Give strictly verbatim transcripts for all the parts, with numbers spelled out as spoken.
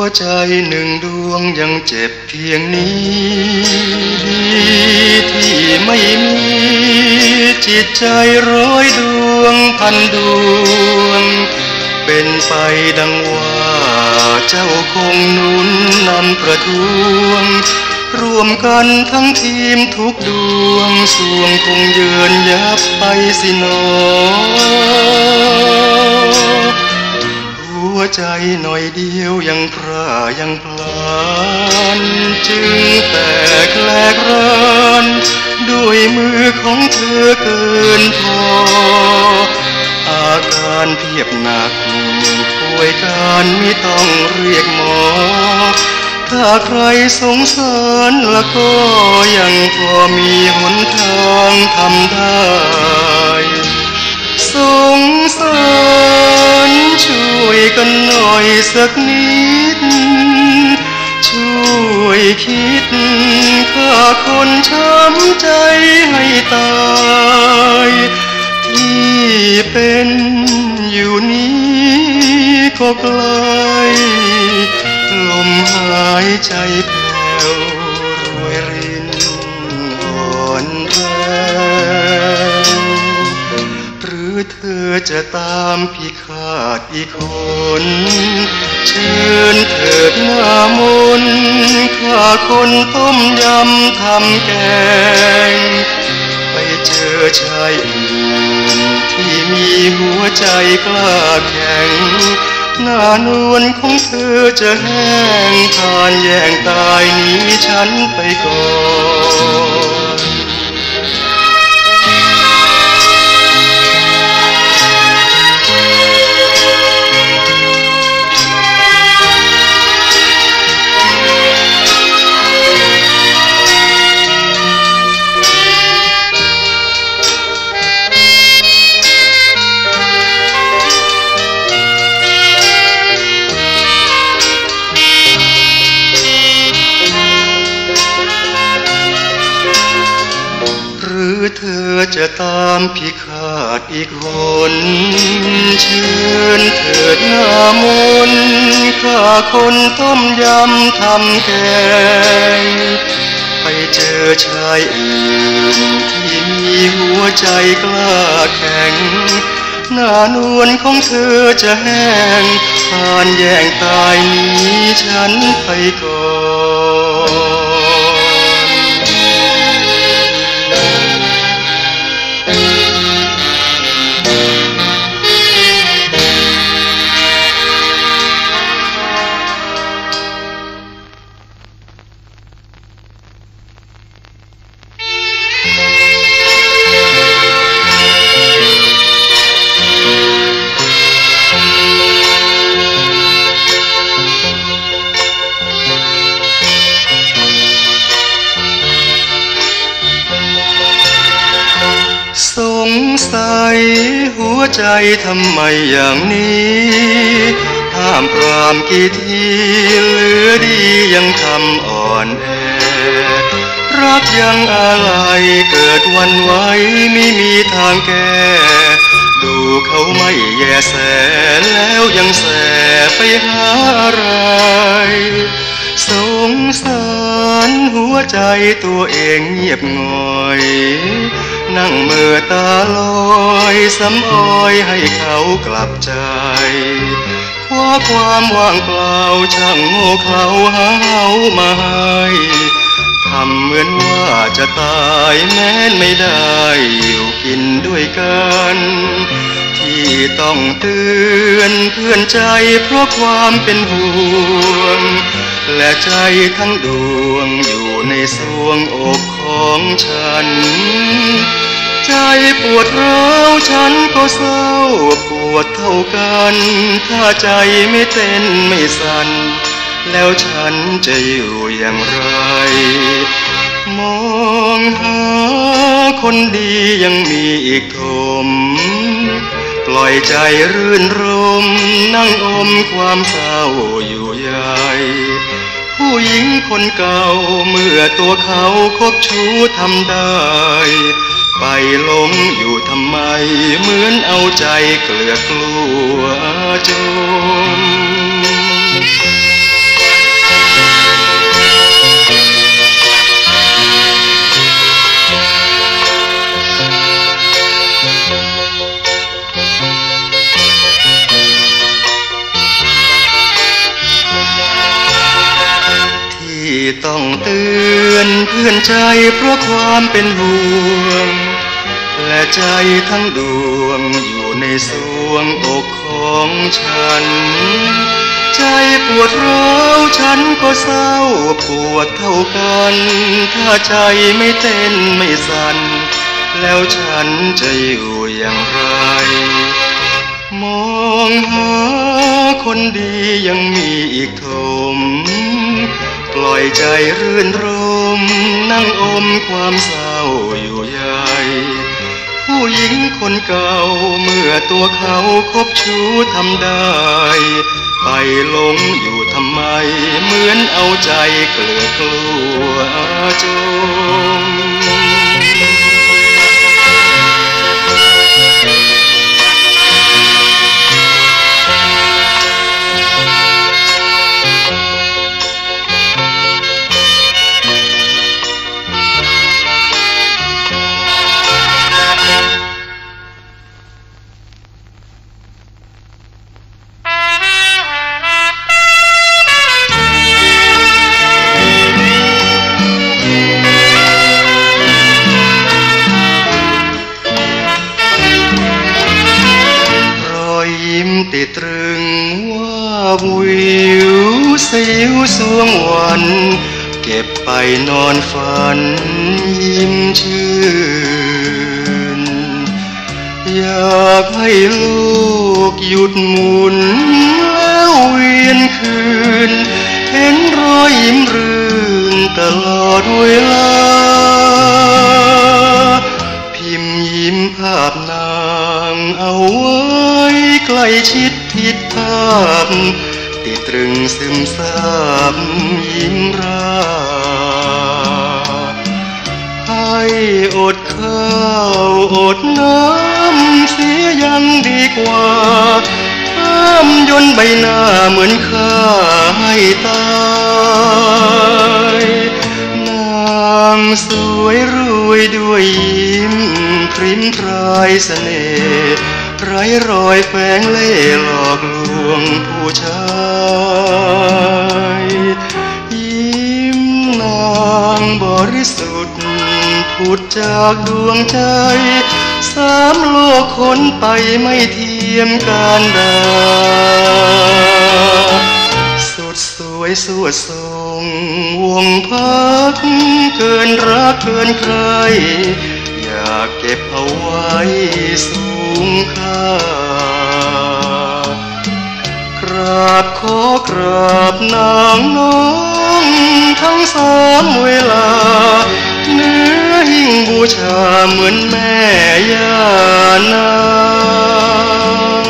ใจหนึ่งดวงยังเจ็บเพียงนี้ที่ไม่มีจิตใจร้อยดวงพันดวงเป็นไปดังว่าเจ้าคงหนุนนำประท้วงรวมกันทั้งทีมทุกดวงสวงคงเยือนยับไปสิหนอหัวใจหน่อยเดียวยังพร่ายังพลานจึงแตกแหลกรานด้วยมือของเธอเกินพออาการเพียบหนักป่วยการไม่ต้องเรียกหมอถ้าใครสงสารละก็ยังพอมีหนทางทำได้สงสารช่วยกันหน่อยสักนิดช่วยคิดฆ่าคนช้ำใจให้ตายที่เป็นอยู่นี้ก็ไกลลมหายใจแผ่วรวยรินอ่อนแรงหรือเธอจะตามพี่ขาดอีกคนเชิญเถิดหน้ามนข้าคนต้มยำทำแกงไปเจอชายอื่นที่มีหัวใจกล้าแข็งหน้านวลของเธอจะแห้งทานแย่งตายหนีฉันไปก่อนเธอจะตามพี่ขาดอีกคนเชิญเถิดหน้ามนข้าคนต้มยำทำแกงไปเจอชายอื่นที่มีหัวใจกล้าแข็งหน้านวลของเธอจะแห้งทานแย่งตายหนีฉันไปก่อนสงสัยหัวใจทำไมอย่างนี้ห้ามปรามกี่ทีเหลือดียังทำอ่อนแอรักยังอะไรเกิดวันไว้ไม่มีทางแก้ดูเขาไม่แยแสแล้วยังแสไปหาอะไรสงสารหัวใจตัวเองเงียบง่อยนั่งเมื่อตาลอยสำอ้อยให้เขากลับใจคว้าความว่างเปล่าช่างโง่เขลาหาเฮามาให้ทำเหมือนว่าจะตายแม้นไม่ได้อยู่กินด้วยกันที่ต้องเตือนเพื่อนใจเพราะความเป็นห่วงและใจทั้งดวงอยู่ในสวงอกของฉันใจปวดร้าวฉันก็เศร้าปวดเท่ากันถ้าใจไม่เต้นไม่สั่นแล้วฉันจะอยู่อย่างไรมองหาคนดียังมีอีกทมปล่อยใจรื่นรมนั่งอมความเศร้าอยู่ใหญ่ผู้หญิงคนเก่าเมื่อตัวเขาคบชู้ทำได้ไปหลงอยู่ทำไมเหมือนเอาใจเกลือกลัวจมต้องเตือนเพื่อนใจเพราะความเป็นห่วงและใจทั้งดวงอยู่ในสวงอกของฉันใจปวดร้าวฉันก็เศร้าปวดเท่ากันถ้าใจไม่เต้นไม่สั่นแล้วฉันจะอยู่อย่างไรมองหาคนดียังมีอีกทมปล่อยใจรื่นรมนั่งอมความเศร้าอยู่ใหญ่ผู้หญิงคนเก่าเมื่อตัวเขาคบชู้ทำได้ไปหลงอยู่ทำไมเหมือนเอาใจเกลือกลัวจมติดตรึงว่าวิวสิวสวงวันเก็บไปนอนฝันยิ้มชื่นอยากให้โลกหยุดหมุนแล้วเวียนคืนเห็นรอยยิ้มรื่นตลอดเวลาพิมพ์ยิ้มภาพนางเอาไว้ใกล้ชิดผิดภาพติดตรึงซึมซาบยิ้มราให้อดข้าวอดน้ำเสียยังดีกว่าห้ามยนใบหน้าเหมือนข้าให้ตายนางสวยรวยด้วยยิ้มพริ้มพรายเสน่ห์ไร้รอยแฝงเล่ห์หลอกลวงผู้ชายยิ้มนางบริสุทธิ์ผุดจากดวงใจสามโลกคนไปไม่เทียมการดาสุดสวยสวดทรงวงพักเกินรักเกินใครอยากเก็บเอาไว้สูงค่ากราบขอกราบนางน้องทั้งสามเวลาเนื้อหิ้งบูชาเหมือนแม่ย่านาง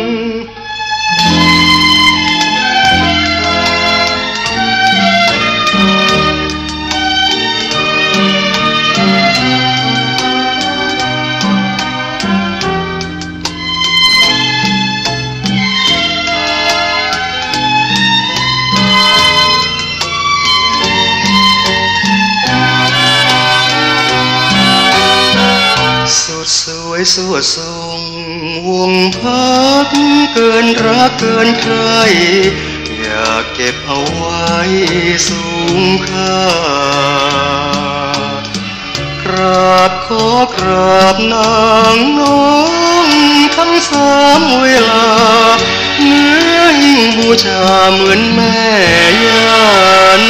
สวยสวดทรงวงพักเกินรักเกินใครอยากเก็บเอาไว้สูงค่ากราบขอกราบนางน้องทั้งสามเวลาเนื้อหิ้งบูชาเหมือนแม่ย่าน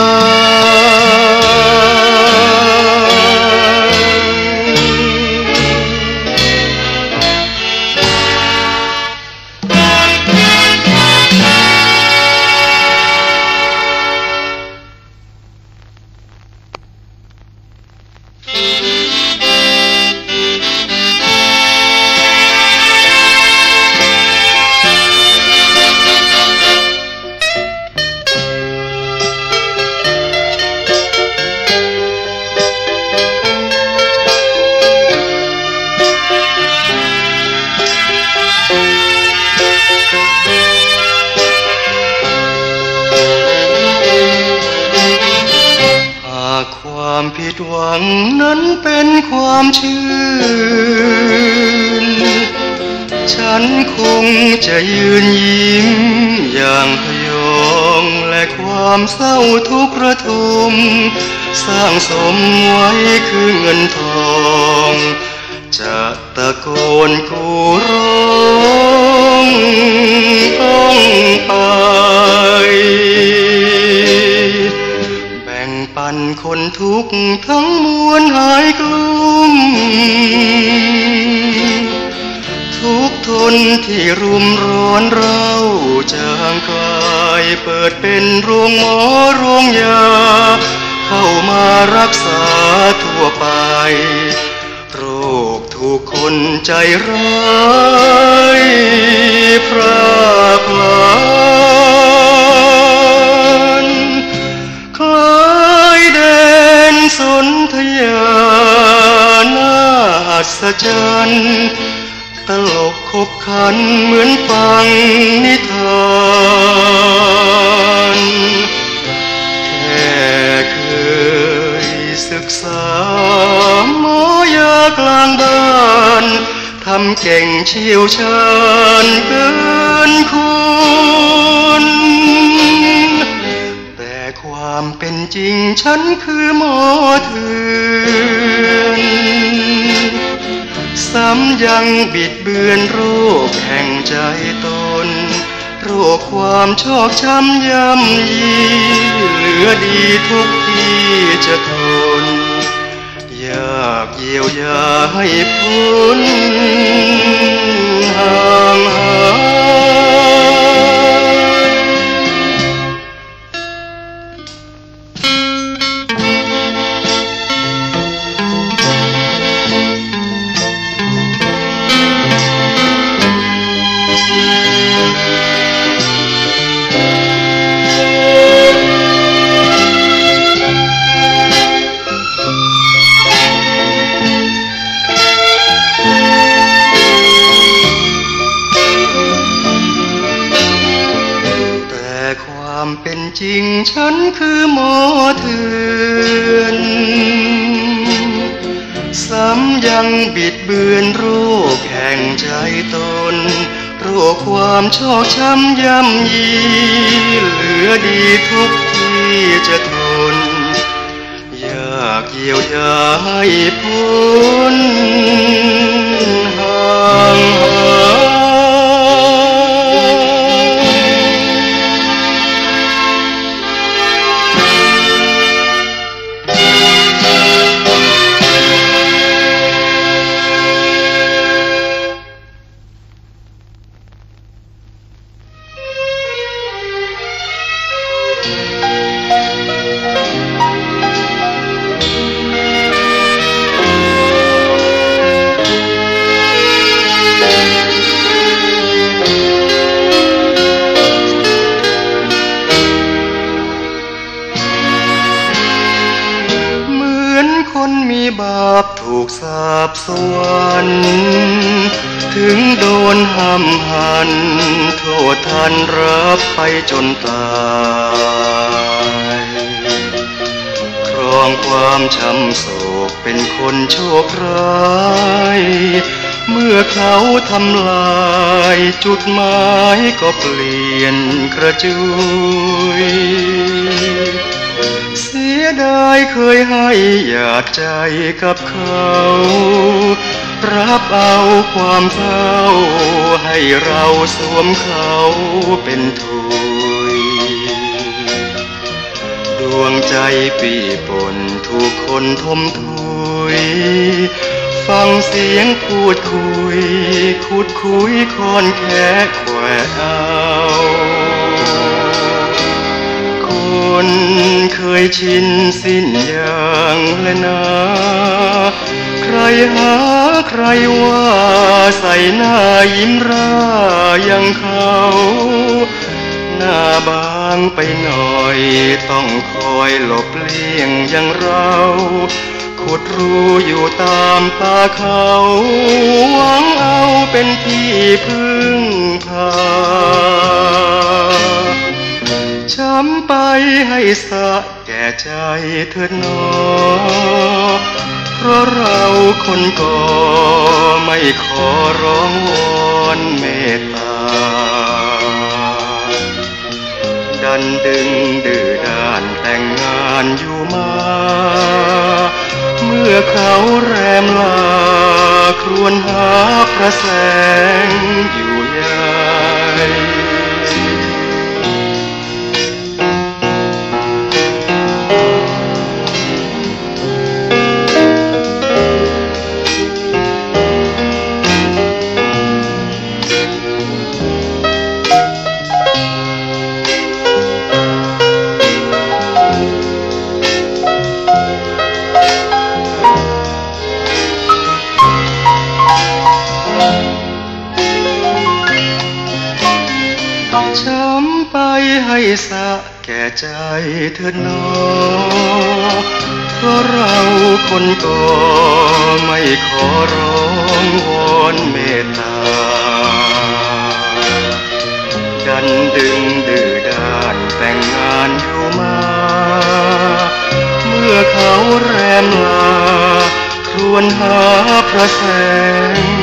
ความผิดหวังนั้นเป็นความชื่นฉันคงจะยืนยิ้มอย่างพยองและคความเศร้าทุกข์ระทมสร้างสมไว้คือเงินทองจะตะโกนกูร้องต้องไปแบ่งปันคนทุกข์ทั้งมวลหายกลุ้มทุกทนที่รุมร้อนเราจางกลายเปิดเป็นโรงหมอโรงยาเข้ามารักษาทั่วไปโรคถูกคนใจร้ายพรากพลานคล้ายแดนสนธยาน่าอัศจรรย์ตลกขบขันเหมือนฟังนิทานแค่เคยศึกษาหมอยากลางบ้านทำเก่งเชี่ยวชาญเกินคนแต่ความเป็นจริงฉันคือหมอเถื่อนซ้ำยังบิดเบือนโรคแห่งใจตนโรคความชอกช้ำย่ำยีเหลือดีทุกที่จะทนอยากเยียวยาให้พ้นห่างหายความเป็นจริงฉันคือหมอเถื่อนซ้ำยังบิดเบือนโรคแห่งใจตนโรคความชอกช้ำย่ำยีเหลือดีทุกที่จะทนอยากเยียวยาให้พ้นห่างหายคนมีบาปถูกสาปสวรรค์ถึงโดนห้ำหันโทษทันรับไปจนตายครองความช้ำโศกเป็นคนโชคร้ายเมื่อเขาทำลายจุดหมายก็เปลี่ยนกระจุยเสียดายเคยให้หยาดใจกับเขารับเอาความเศร้าให้เราสวมเขาเป็นทุยดวงใจปีปนถูกคนทมทุยฟังเสียงพูดคุยขุดคุยคอนแค่แควเอาคนเคยชินสิ้นอย่างและนาใครหาใครว่าใส่หน้ายิ้มร่าอย่างเขาหน้าบางไปหน่อยต้องคอยหลบเลี่ยงอย่างเราขุดรูอยู่ตามป่าเขาหวังเอาเป็นที่พึ่งพาช้ำไปให้สะแก่ใจเถิดหนอเพราะเราคนก่อไม่ขอร้องวอนเมตตาดดันดึงดื้อด้านแต่งงานอยู่มา เมื่อเขาแรมลาครวญหาพระแสงอยู่ใหญ่ช้ำไปให้สะแก่ใจเถิดหนอเพราะเราคนก่อไม่ขอร้องวอนเมตตาดันดึงดื้อด้านแต่งงานอยู่มา เมื่อเขาแรมลาครวญหาพระแสง